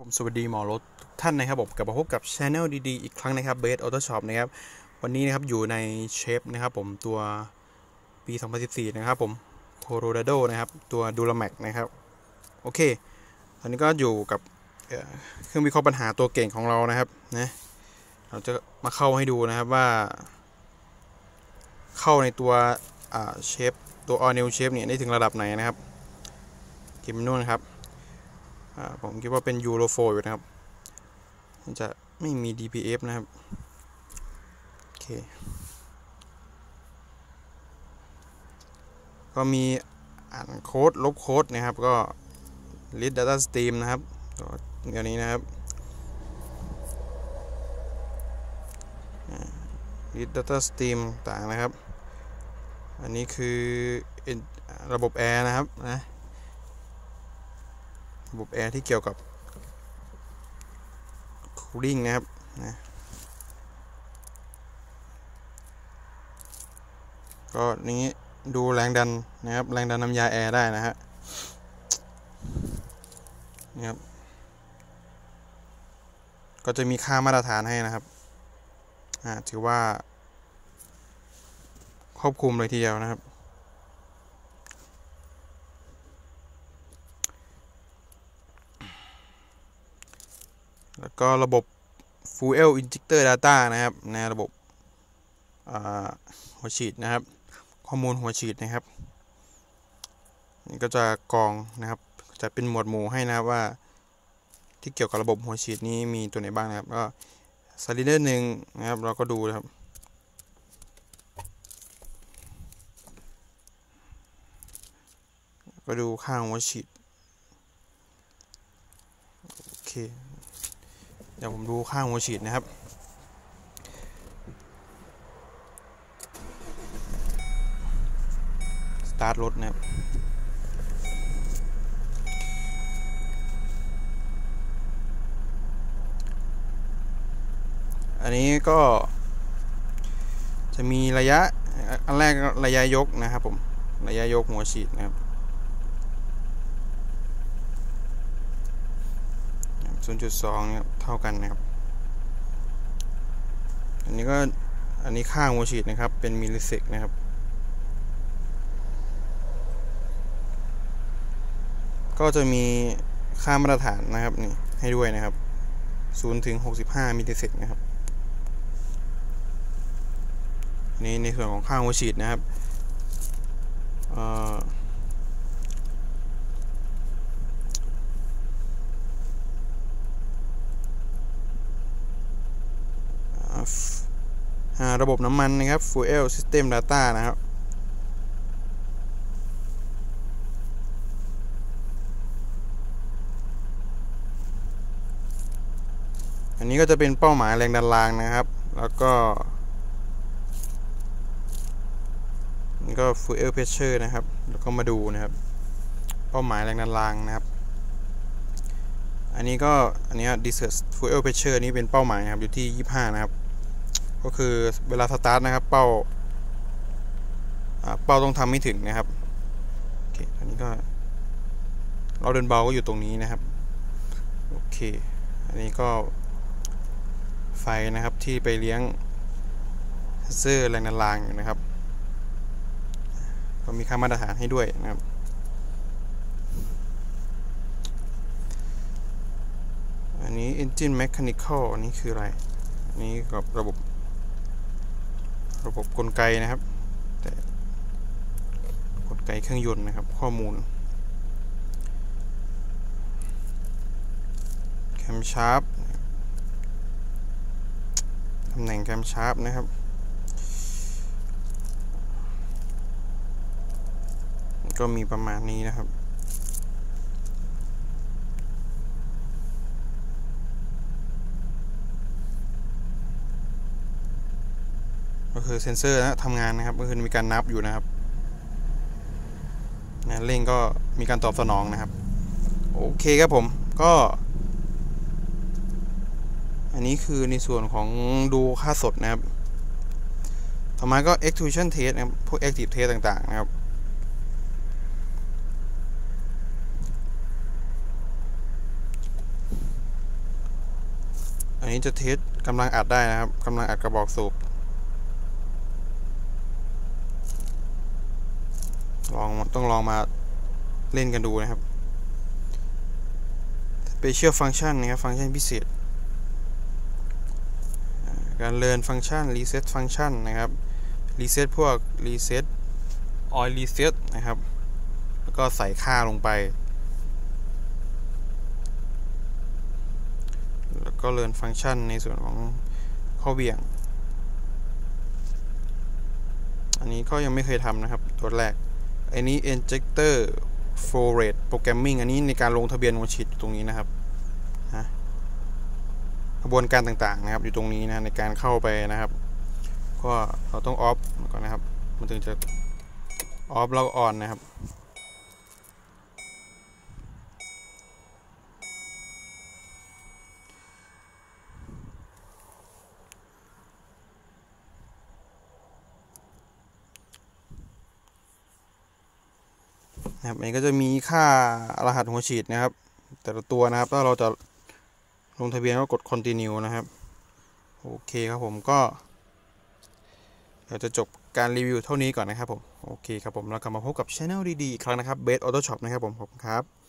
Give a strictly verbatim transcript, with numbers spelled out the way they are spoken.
ผมสวัสดีหมอรถทุกท่านนะครับผมกลับมาพบกับช anel ดีๆอีกครั้งนะครับเบสออโต้ช็อปนะครับวันนี้นะครับอยู่ในเชฟนะครับผมตัวปีสองพันสิบสี่นะครับผมโคโลราโดนะครับตัวดูราแม็กนะครับโอเคตอนนี้ก็อยู่กับเครื่องวิเคราะห์ปัญหาตัวเก่งของเรานะครับนะเราจะมาเข้าให้ดูนะครับว่าเข้าในตัวเชฟตัว all new เชฟเนี่ยได้ถึงระดับไหนนะครับเกมนู่นครับผมคิดว่าเป็นยูโรโฟร์อยู่นะครับมันจะไม่มี ดี พี เอฟ นะครับโอเคก็มีอ่านโค้ดลบโค้ดนะครับก็ read data stream นะครับเดี๋ยวนี้นะครับ read data stream ต่างนะครับอันนี้คือระบบแอร์นะครับนะระบบแอร์ที่เกี่ยวกับ cooling นะครับนะก็นี้ดูแรงดันนะครับแรงดันน้ำยาแอร์ได้นะฮะนี่ครับก็จะมีค่ามาตรฐานให้นะครับอ่าถือว่าครอบคลุมเลยทีเดียวนะครับแล้วก็ระบบ Fuel Injector Data นะครับในระบบหัวฉีดนะครับข้อมูลหัวฉีดนะครับนี่ก็จะกรองนะครับจะเป็นหมวดหมู่ให้นะครับว่าที่เกี่ยวกับระบบหัวฉีดนี้มีตัวไหนบ้างนะครับก็สไลเดอร์หนึ่งนะครับเราก็ดูนะครับก็ดูค่าหัวฉีดโอเคเดี๋ยวผมดูค่าหัวฉีดนะครับสตาร์ทรถนะครับอันนี้ก็จะมีระยะอันแรกระยะยกนะครับผมระยะยกหัวฉีดนะครับ ศูนย์จุดสอง เนี่ยเท่ากันนะครับอันนี้ก็อันนี้ค่าหัวฉีดนะครับเป็นมิลลิเซกนะครับก็จะมีค่ามาตรฐานนะครับนี่ให้ด้วยนะครับศูนย์ถึงหกสิบห้ามิลลิเซกนะครับนี่ในส่วนของค่าหัวฉีดนะครับเอ่อระบบน้ำมันนะครับ Fuel System Data นะครับอันนี้ก็จะเป็นเป้าหมายแรงดันรางนะครับแล้วก็นี่ก็ Fuel Pressure นะครับแล้วก็มาดูนะครับเป้าหมายแรงดันรางนะครับอันนี้ก็อันนี้ Desert Fuel Pressure นี้เป็นเป้าหมายนะครับอยู่ที่ยี่สิบห้านะครับก็คือเวลาสตาร์ทนะครับเป้าเป้าต้องทำไม่ถึงนะครับโอเคอันนี้ก็เราเดินเบาก็อยู่ตรงนี้นะครับโอเคอันนี้ก็ไฟนะครับที่ไปเลี้ยงเซอร์แรงดันรางอยู่นะครับก็มีค่ามาตรฐานให้ด้วยนะครับอันนี้ Engine Mechanical อันนี้คืออะไรอันนี้กับระบบระบบกลไกนะครับแต่กลไกเครื่องยนต์นะครับข้อมูลแคมชาร์ปตำแหน่งแคมชาร์ปนะครับก็มีประมาณนี้นะครับก็คือเซ็นเซอร์นะทำงานนะครับก็คือมีการนับอยู่นะครับนะเร่งก็มีการตอบสนองนะครับโอเคครับผมก็อันนี้คือในส่วนของดูค่าสดนะครับต่อมาก็ execution test นะครับพวก active test ต่างๆนะครับอันนี้จะเทสกำลังอัดได้นะครับกำลังอัดกระบอกสูบลองต้องลองมาเล่นกันดูนะครับ Special Function นะครับฟังก์ชันพิเศษการเรียนฟังก์ชัน Reset ฟังก์ชันนะครับ Reset พวก Reset Oil Reset นะครับแล้วก็ใส่ค่าลงไปแล้วก็เรียนฟังก์ชันในส่วนของข้อเบี่ยงอันนี้ก็ยังไม่เคยทำนะครับตัวแรกอันนี้ Injector Flow Rate Programming อันนี้ในการลงทะเบียนหัวฉีดตรงนี้นะครับนะกระบวนการต่างๆนะครับอยู่ตรงนี้นะในการเข้าไปนะครับก็เราต้องออฟก่อนนะครับมันถึงจะออฟแล้วออนนะครับนะครับอันนี้ก็จะมีค่ารหัสหัวฉีดนะครับแต่ละตัวนะครับถ้าเราจะลงทะเบียนก็กด continue นะครับโอเคครับผมก็เดี๋ยวจะจบการรีวิวเท่านี้ก่อนนะครับผมโอเคครับผมแล้วกลับมาพบกับ Channel ดีๆอีกครั้งนะครับ Best Auto Shop นะครับผมขอบคุณครับ